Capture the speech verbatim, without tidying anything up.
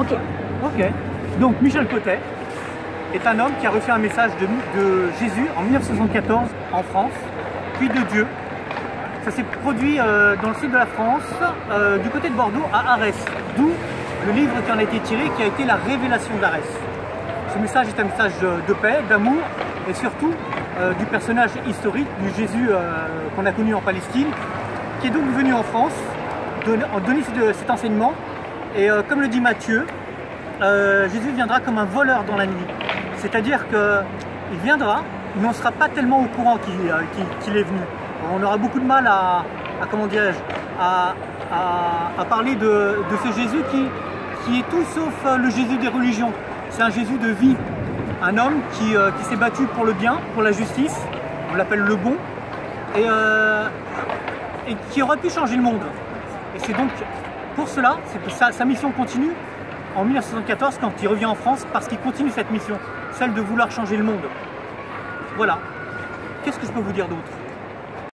Ok. Ok. Donc Michel Cotet est un homme qui a reçu un message de, de Jésus en mille neuf cent soixante-quatorze en France, puis de Dieu. Ça s'est produit euh, dans le sud de la France, euh, du côté de Bordeaux, à Arès, d'où le livre qui en a été tiré, qui a été la révélation d'Arès. Ce message est un message de paix, d'amour et surtout euh, du personnage historique du Jésus euh, qu'on a connu en Palestine, qui est donc venu en France donner, donner cet enseignement. Et euh, comme le dit Matthieu, euh, Jésus viendra comme un voleur dans la nuit. C'est-à-dire qu'il viendra, mais on ne sera pas tellement au courant qu'il euh, qu'il, qu'il est venu. On aura beaucoup de mal à, à comment dirais-je, à, à, à parler de, de ce Jésus qui, qui est tout sauf le Jésus des religions. C'est un Jésus de vie, un homme qui, euh, qui s'est battu pour le bien, pour la justice, on l'appelle le bon, et, euh, et qui aurait pu changer le monde. Et c'est donc pour cela, sa, sa mission continue en mille neuf cent soixante-quatorze quand il revient en France, parce qu'il continue cette mission, celle de vouloir changer le monde. Voilà. Qu'est-ce que je peux vous dire d'autre ?